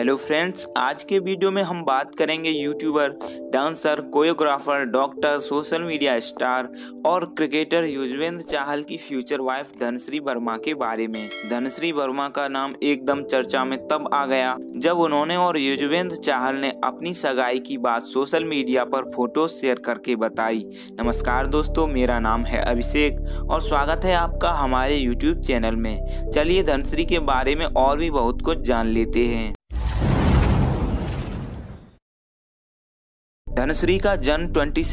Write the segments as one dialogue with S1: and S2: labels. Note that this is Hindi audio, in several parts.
S1: हेलो फ्रेंड्स, आज के वीडियो में हम बात करेंगे YouTuber, dancer, choreographer, doctor, social media star और क्रिकेटर युजवेंद्र चाहल की फ्यूचर वाइफ धनश्री वर्मा के बारे में। धनश्री वर्मा का नाम एकदम चर्चा में तब आ गया जब उन्होंने और युजवेंद्र चाहल ने अपनी सगाई की बात सोशल मीडिया पर फोटो शेयर करके बताई। नमस्कार दोस्तों, मेरा नाम है अभिषेक और स्वागत है आपका हमारे यूट्यूब चैनल में। चलिए धनश्री के बारे में और भी बहुत कुछ जान लेते हैं। धनश्री का जन्म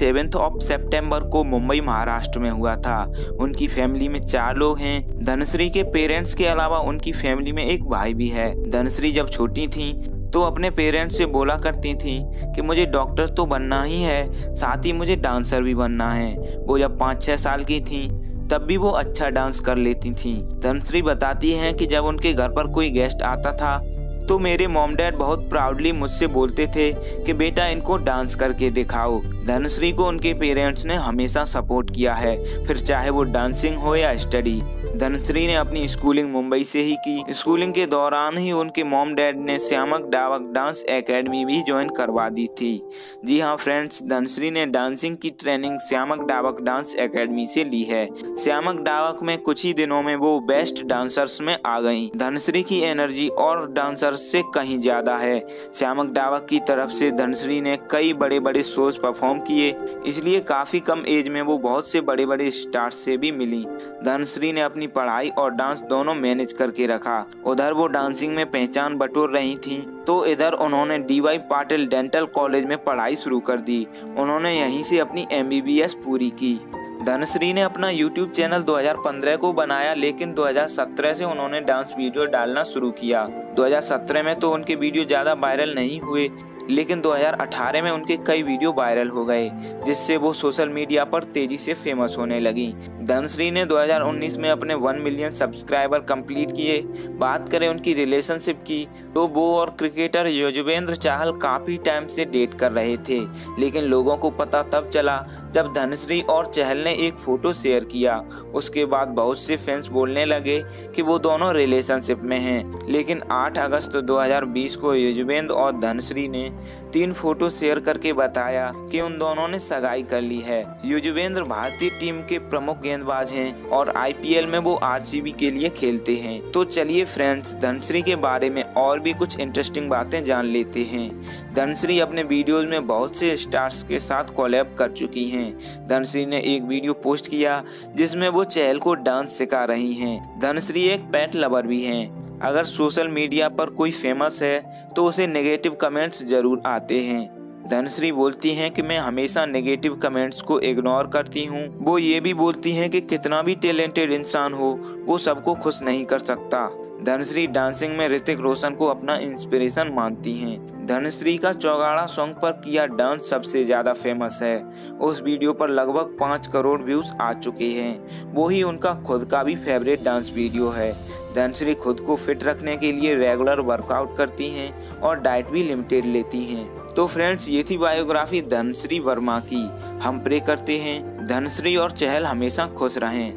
S1: 27 सितंबर को मुंबई महाराष्ट्र में हुआ था। उनकी फैमिली में 4 लोग हैं। धनश्री के पेरेंट्स के अलावा उनकी फैमिली में एक भाई भी है। धनश्री जब छोटी थी तो अपने पेरेंट्स से बोला करती थी कि मुझे डॉक्टर तो बनना ही है, साथ ही मुझे डांसर भी बनना है। वो जब 5-6 साल की थी तब भी वो अच्छा डांस कर लेती थी। धनश्री बताती हैं कि जब उनके घर पर कोई गेस्ट आता था तो मेरे मॉम डैड बहुत प्राउडली मुझसे बोलते थे कि बेटा इनको डांस करके दिखाओ। धनश्री को उनके पेरेंट्स ने हमेशा सपोर्ट किया है, फिर चाहे वो डांसिंग हो या स्टडी। धनश्री ने अपनी स्कूलिंग मुंबई से ही की। स्कूलिंग के दौरान ही उनके मॉम डैड ने श्यामक डावक डांस एकेडमी भी ज्वाइन करवा दी थी। जी हाँ फ्रेंड्स, धनश्री ने डांसिंग की training Shiamak Davar dance academy से ली है। श्यामक डावक में कुछ ही दिनों में वो बेस्ट डांसर्स में आ गई। धनश्री की एनर्जी और डांसर्स से कहीं ज्यादा है। श्यामक डावक की तरफ से धनश्री ने कई बड़े बड़े शोज परफॉर्म किए, इसलिए काफी कम एज में वो बहुत से बड़े बड़े स्टार्स से भी मिली। धनश्री ने अपनी पढ़ाई और डांस दोनों मैनेज करके रखा। उधर वो डांसिंग में पहचान बटोर रही थी तो इधर उन्होंने DY पाटिल डेंटल कॉलेज में पढ़ाई शुरू कर दी। उन्होंने यहीं से अपनी MBBS पूरी की। धनश्री ने अपना YouTube चैनल 2015 को बनाया, लेकिन 2017 से उन्होंने डांस वीडियो डालना शुरू किया। 2017 में तो उनके वीडियो ज़्यादा वायरल नहीं हुए, लेकिन 2018 में उनके कई वीडियो वायरल हो गए, जिससे वो सोशल मीडिया पर तेजी से फेमस होने लगी। धनश्री ने 2019 में अपने 1 मिलियन सब्सक्राइबर कंप्लीट किए। बात करें उनकी रिलेशनशिप की तो वो और क्रिकेटर युजवेंद्र चाहल काफ़ी टाइम से डेट कर रहे थे, लेकिन लोगों को पता तब चला जब धनश्री और चहल ने एक फ़ोटो शेयर किया। उसके बाद बहुत से फैंस बोलने लगे कि वो दोनों रिलेशनशिप में हैं, लेकिन 8 अगस्त 2020 को युजवेंद्र और धनश्री ने 3 फोटो शेयर करके बताया कि उन दोनों ने सगाई कर ली है। युजवेंद्र भारतीय टीम के प्रमुख गेंदबाज हैं और IPL में वो RCB के लिए खेलते हैं। तो चलिए फ्रेंड्स, धनश्री के बारे में और भी कुछ इंटरेस्टिंग बातें जान लेते हैं। धनश्री अपने वीडियोज में बहुत से स्टार्स के साथ कोलैब कर चुकी हैं। धनश्री ने एक वीडियो पोस्ट किया जिसमें वो चहल को डांस सिखा रही हैं। धनश्री एक पेट लवर भी हैं। अगर सोशल मीडिया पर कोई फेमस है तो उसे नेगेटिव कमेंट्स जरूर आते हैं। धनश्री बोलती हैं कि मैं हमेशा नेगेटिव कमेंट्स को इग्नोर करती हूँ। वो ये भी बोलती हैं कि कितना भी टैलेंटेड इंसान हो वो सबको खुश नहीं कर सकता। धनश्री डांसिंग में ऋतिक रोशन को अपना इंस्पिरेशन मानती हैं। धनश्री का चौगाड़ा सॉन्ग पर किया डांस सबसे ज़्यादा फेमस है। उस वीडियो पर लगभग 5 करोड़ व्यूज़ आ चुके हैं। वो ही उनका खुद का भी फेवरेट डांस वीडियो है। धनश्री खुद को फिट रखने के लिए रेगुलर वर्कआउट करती हैं और डाइट भी लिमिटेड लेती हैं। तो फ्रेंड्स, ये थी बायोग्राफी धनश्री वर्मा की। हम प्रे करते हैं धनश्री और चहल हमेशा खुश रहें।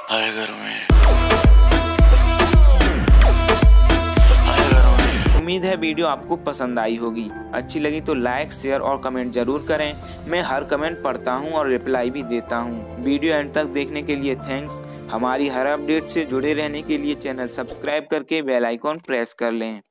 S1: उम्मीद है वीडियो आपको पसंद आई होगी। अच्छी लगी तो लाइक, शेयर और कमेंट जरूर करें। मैं हर कमेंट पढ़ता हूं और रिप्लाई भी देता हूं। वीडियो एंड तक देखने के लिए थैंक्स। हमारी हर अपडेट से जुड़े रहने के लिए चैनल सब्सक्राइब करके बेल आइकॉन प्रेस कर लें।